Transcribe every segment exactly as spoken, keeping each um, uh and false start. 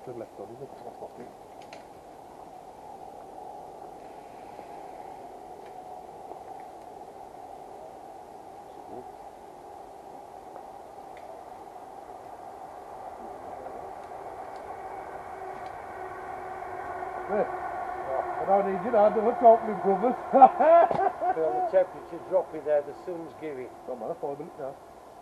Good left on, isn't it? That's what it is. I don't need you now, do a talking, brothers. Feel the temperature dropping there, the sun's giving. Come on, five minutes now.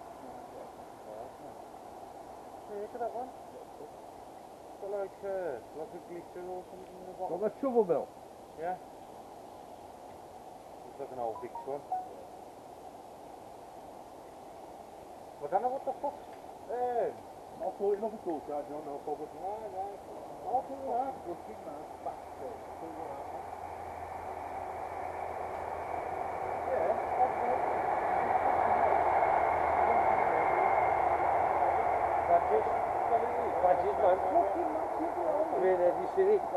Yeah, look at that one. Got like, uh, like a glitter or something in the bottom. Got that shovel belt? Yeah. Looks like an old Vicks one. I don't know what the fuck. Um, I'll sort it off a course, John, no problem. no, no. I'll put one out. Good thing, man. Back there. Put one out. Yeah, that's it. Badges. Badges, man. Fucking massive, I mean, have you seen it?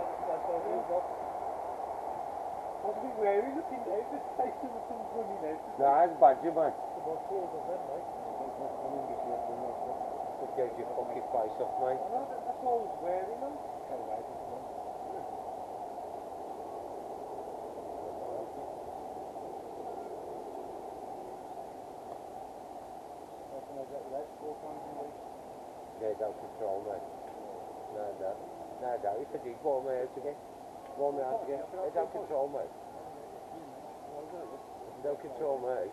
I was a bit wary looking out, the taste of the things running out. Nah, it's badger, man. About four of them, mate. It gave your fucking face off, mate. I know, that- that's what I was wearing them. Yeah, don't control, mate. No, no. No, no. If I did, roll me out again. Roll me out again. They don't control, mate. Don't control, mate.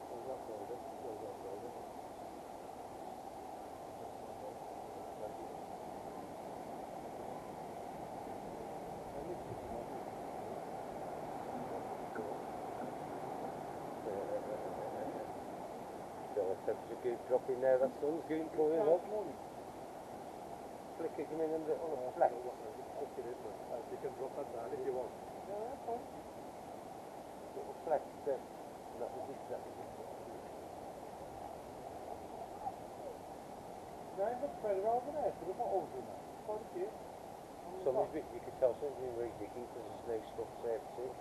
Feel the temperature keep dropping there, that sun's getting coming up. Flick it, give me them little flecks. You can drop that down if you want. No, that's fine. Little flecks there. That was it, that was it. Nine the spreader over there, so they're not over there. Quite a few. Some of it, you can tell something's been really digging because there's no stuff there to see.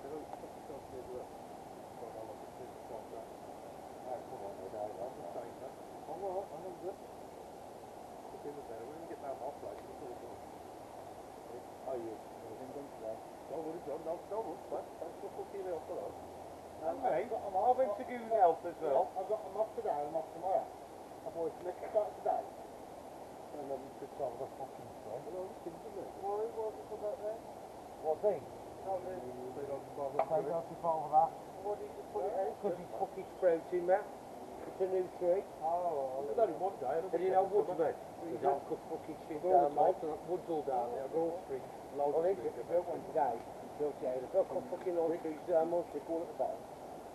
Are you? Don't worry, John. No, don't worry. Thanks for fucking help for us. And mate, I went to Goon Help as well. I've got them off today and I'm off tomorrow. I've always missed start today. And then we could solve the fucking thing. Well, I was thinking it. Why was it about that? What thing? No, the... They don't bother They doing it. don't keep over that. Why did you put it out? Because it's fucking sprouting, man. It's a new tree. Oh, it's only one day. And you know woods, mate? You don't cut fucking shit All down, the mate. time, woods all down there, Grove Street, loads On of it, street. if you built one today, you built it out of Look, cut fucking old trees down, most of all at the bottom.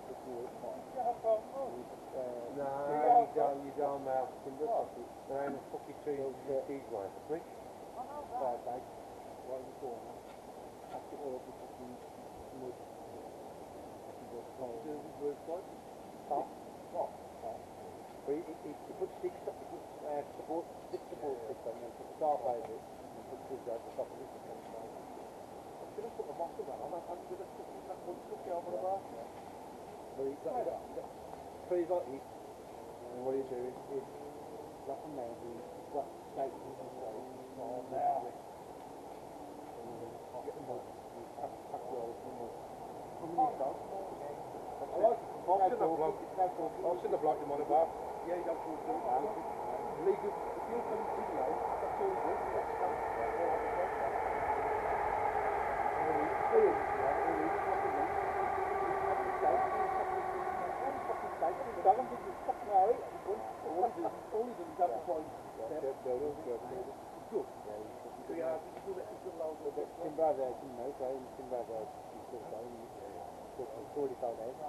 Nah, you don't, you don't, mate. There ain't a fucking tree on the trees, mate. Right? Right, mate. Right in the corner. Pack it all up with fucking mud. What's the roof like? Top. What? But he, he, he put sticks, he put uh, support, stick support sticks on them, put the tarp over it, and put trees out the top of it. I'm going to put them off the van. I'm going to put that wood stuck over the bar. But he's got, got, got trees like this, and what you do is, is wrap them round, and you've got stakes in the side. Oh, now. Get them up, and pack, pack rolls in the mud. Come in this dog. I like it. I've seen the bloke. I've seen the bloke in one of our. Yeah, you don't talk to him now. Legal. If you're coming to the lane, that's all good. That's fine. That's all right. All we see is, all we fucking need is fucking steak. What is fucking steak? I don't think it's fucking alright. All he does, all he does is advertise. It's good. So yeah, it's good. It's good loud. Timber there, you know, so timber there, you still going, it's already found out.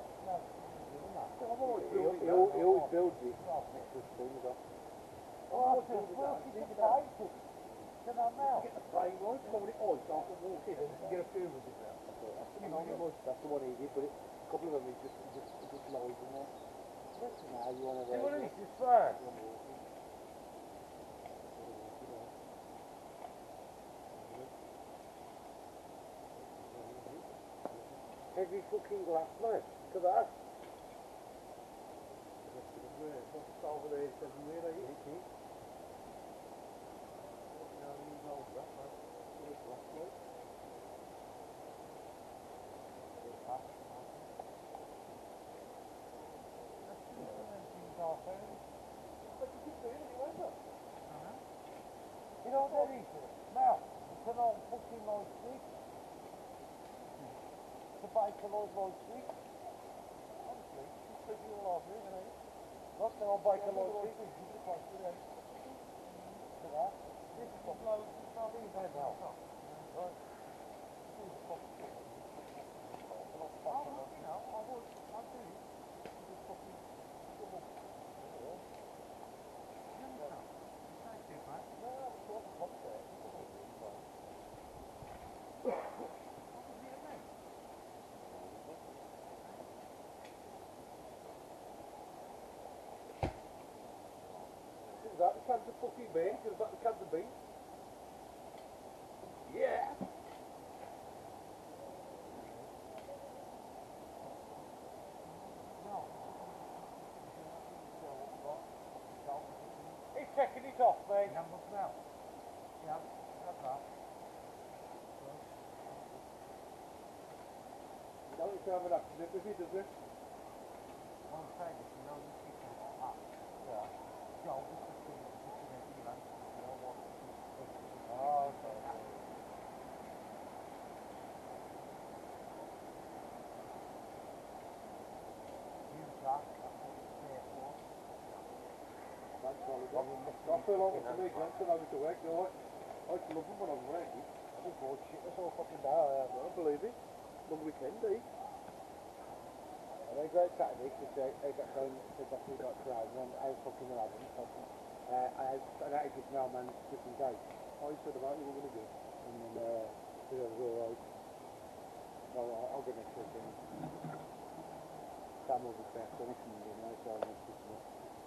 He, he, he always builds it next to the springs off. Oh, it's a fucking pie. Get that now. Get the frame right, cover it all, so I can walk in and get a few of it now. You know, you must, that's the one he did, but it, a couple of them he just, just, just lies in there. Now you want to... See what it is, it's fine. Heavy fucking glass, mate. Look at that. What's over there? It says where are you? bacon on last week. Honestly, you said you were last week, and I... Last time I bacon last week. You did the price today. For that. This is low, it's not really bad now. Right. Is that the cans of fucking beans? Is that the cans of beans? Yeah! He's checking it off, mate. Yeah, what's now? Yeah, that's that. You don't need to have an accident with it, does it? What I'm saying is, you know, you keep it up. Yeah. Joel, this is the, this is the, you know, you know what, Oh, okay. you Jack, that's what it's there for. Thanks, Ollie. Not so long to me, Glenn, till I was awake. No, I, I used to love them when I was working. I was bored shit this whole fucking day. I don't believe it. Long weekend, eh? I had a great Saturday because I, I got going to got we got crowds and I was fucking eleven. Uh, I had an attitude now, man, different day. I said about you were going to do. And then, uh, it was alright. Well, I'll, I'll get next weekend. Sam will be fair, so next Monday night, so I'll make Christmas.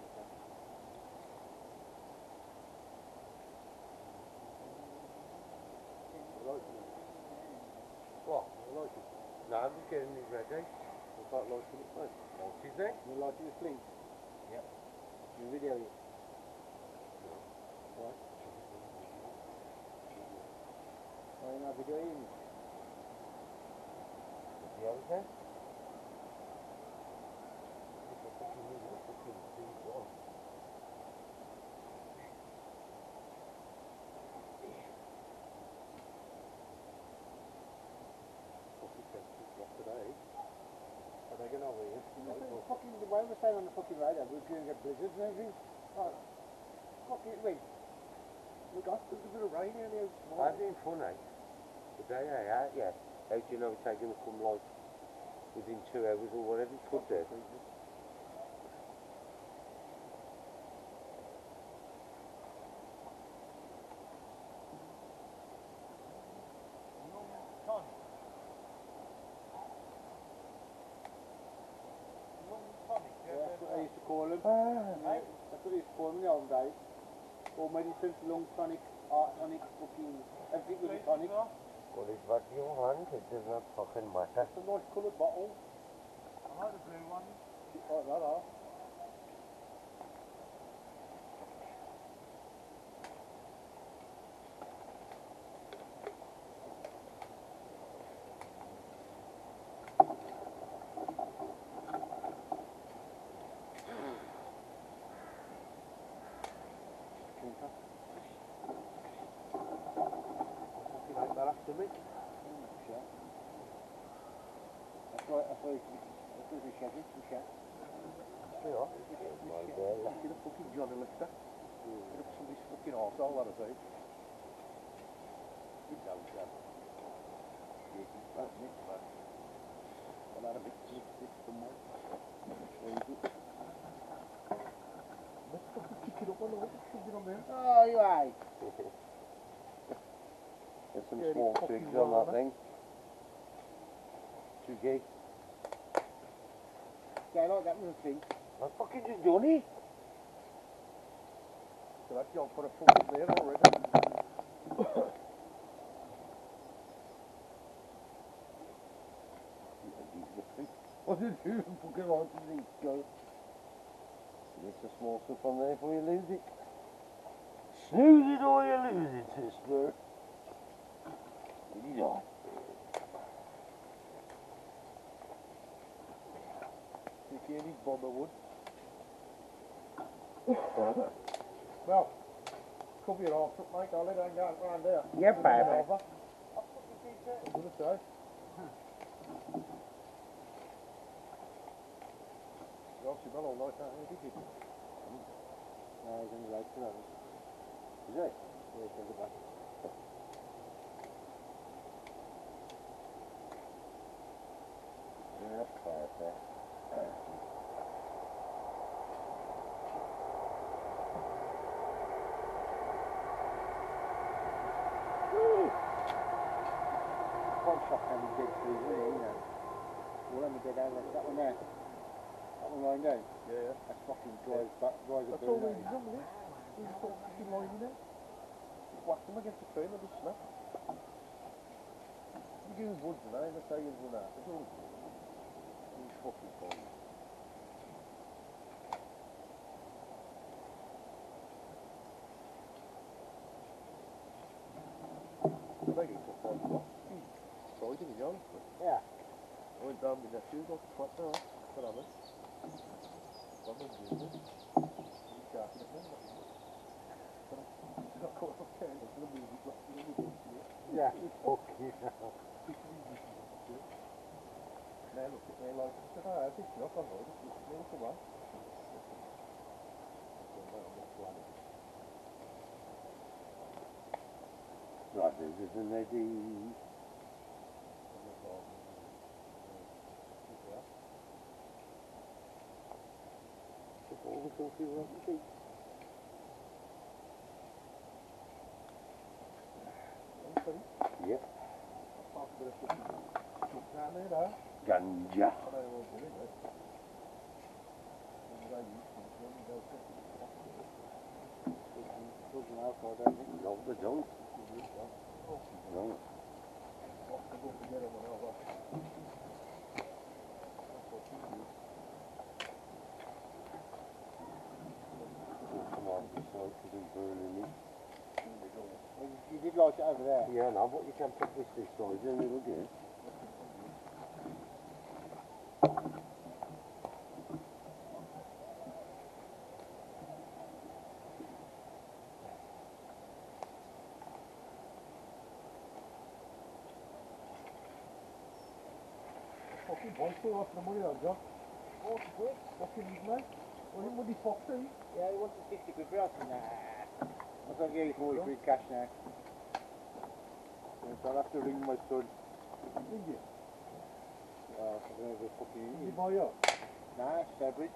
What? You like it? No, I'm just getting it ready. What's that like in it, mate? What's his name? You like it asleep? Yep. You video it? What? Why are you not videoing it? What's the other thing? It's a fucking new fucking big one. Fucking sensitive stuff today. Are they going over here? Right, fucking, the way we're saying on the fucking radio, we're going to get blizzards and everything. Oh, fucking wait. We got a bit of rain earlier this I'm morning. being funny. The day I out, yeah. How do you know it's going to come like within two hours or whatever it could do? Yeah, that's what I used to call them. Yeah, that's what I used to call them in the old days. All medicines, lung tonic, heart tonic, fucking everything was a tonic. Well, it's what you want, it does not fucking matter. It's a nice coloured bottle. I like the blue one. Shit like that, huh? Fucking like that after me. Shit. That's right, that's right. That's right, we shed it, we shed. Yeah. My girl. Get a fucking Johnny Lister. Get up somebody's fucking arsehole, that'll say. You don't, Sam. That's it, but... Well, that'll be just this somewhere. Where is it? Let's fucking kick it up on the way. Shove it on there. Oh, you aye. There's some Dirty small fucking twigs on that banana. thing. Two gig. Yeah, I like that little thing. I fucking just done it. So that job put a fucking there already. What did you fucking want to eat, go? There's a small stuff on there before you lose it. Snooze it or you lose it, sister. What you doing? If you any bomber wood. Well, cover your arse up, mate. I'll let it go round there. Yeah, baby. Over. I'll fucking keep it. I'm gonna say. watching well all night, aren't you? Did you? No, he's on the road to Rose. Is he? Yeah, he's on the back. Yeah, that's perfect. One shot and he did three, really, you know. Well, let me get out of that one there. That one lying down. Yeah, yeah. That's fucking drives back, drives a That's all burn. we've done with it. We've just got fucking line in there. Just whack them against the tree and they'll just snap. You use wood tonight, that's how you use one out. It's all these fucking things. I think it's a fun block. Tried it, young. Yeah. I went down with my nephews off the front now. Got on it. Got on it. He's sharpening it now. Not caught up ten, it's going to move it, it's going to move it. Yeah, fucking hell. Now look at me like, I said, oh, this is not on road, it's just me, come on. Right, there's an Eddie. All the filthy were on the beach. Yep. Down there, though. Ganja. I know they won't do it, though. They used to, they go to Doesn't alcohol, don't it? No, they don't. No. What's the book together when I was Come on, this side because it's burning me. Well, you, you did like it over there. Yeah, no, but you can put this this side and it'll do. fucking boy, still off the money though, John. Oh, good. Fucking his mate. Well, he would he fox him? Yeah, he wants a fifty quid for us. Nah. I've got to get his money for his cash now. So I'll have to ring my son. Did you? Well, I'm going to go fucking... Did you buy up? Nah, Sturbridge.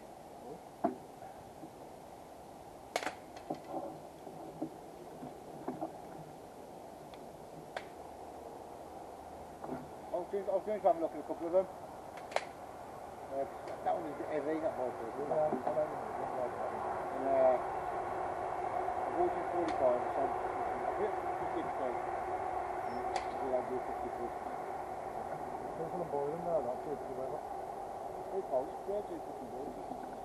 I was going, I was going to have a look at a couple of them. Uh, that one is a bit heavy, that bike is. Yeah, I don't know. And uh, I bought it forty-five, so I put it for sixty. And I'll do fifty quid. Don't want to buy them now, that's it, whatever. Hey, Paul, yeah, two fifty quid.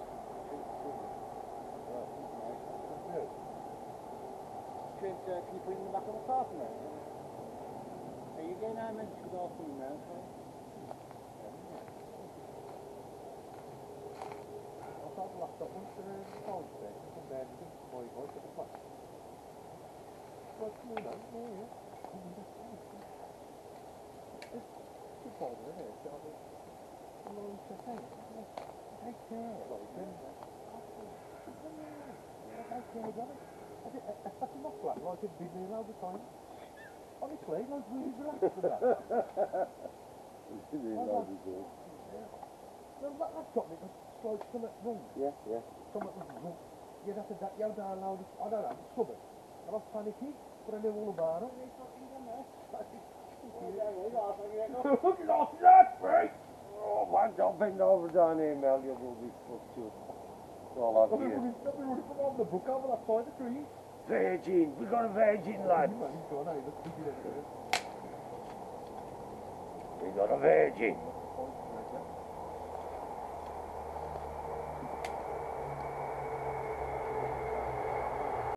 Yeah. Can, uh, can you put it in the back of the car for me? There you go now, man. Just go off me now, sorry. I thought the laptop went to the phone station, and then I think my voice at the front. Well, come on, man. Oh, yeah. It's two over there, so I think, I'm going to say, take care, like, then. Take care, Johnny. I did, that's not flat, like it's been there all the time. Honestly, I was really relaxed with that. It's in there, no, it's good. No, that laptop, it was like something wrong. Yeah, yeah. Something was wrong. You'd have to da- yell down loud, I don't know, something. I was panicking, but I knew all about it. Look off that, break! Oh, man, don't bend over down here, Mel, you will be fucked up. That's all I've I've been here. running, I've been running from over the brook over that side of the tree. Virgin, we got a virgin, lad. Man, he's gone, eh? Let's pick it up. We got a virgin.